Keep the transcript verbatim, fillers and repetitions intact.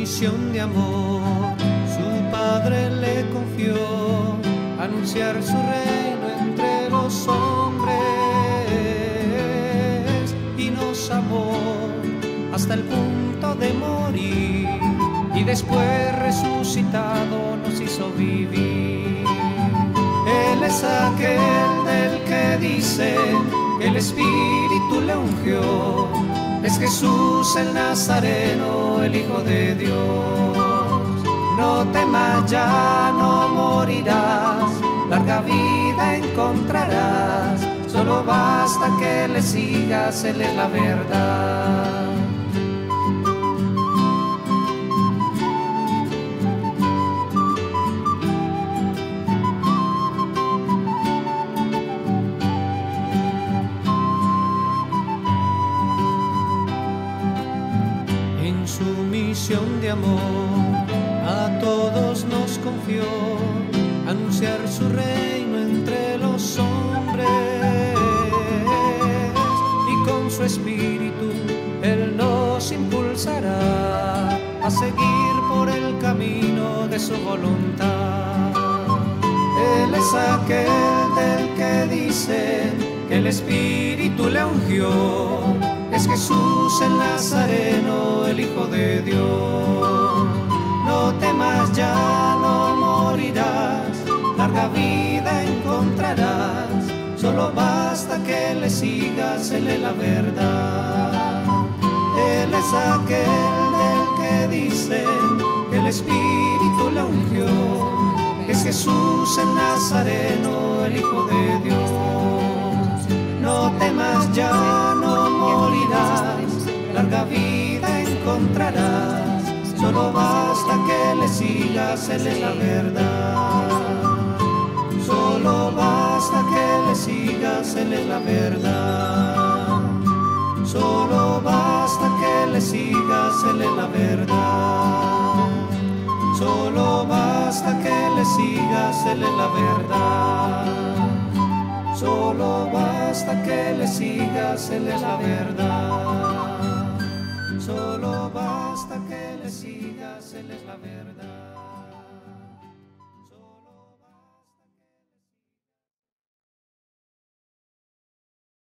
misión de amor, su Padre le confió anunciar su reino entre los hombres, y nos amó hasta el punto de morir, y después resucitado nos hizo vivir. Él es aquel del que dice que el Espíritu le ungió, es Jesús el Nazareno, el Hijo de Dios. No temas, ya no morirás, larga vida encontrarás, solo basta que le sigas, Él es la verdad. En su misión de amor a todos nos confió anunciar su reino entre los hombres, y con su espíritu Él nos impulsará a seguir por el camino de su voluntad. Él es aquel del que dice que el Espíritu le ungió, es Jesús el Nazareno, el Hijo de Dios. No temas, ya no morirás, larga vida encontrarás, solo basta que le sigas, Él es la verdad. Él es aquel del que dice que el Espíritu le ungió, es Jesús el Nazareno, el Hijo de Dios. No temas, ya no morirás, larga vida encontrarás, solo basta que le sigas, Él es la verdad. Solo basta que le sigas, Él es la verdad. Solo basta que le sigas, Él es la verdad. Solo basta que le sigas, Él es la verdad. Solo basta que le sigas, Él es la verdad. Solo basta que le sigas, Él es la verdad.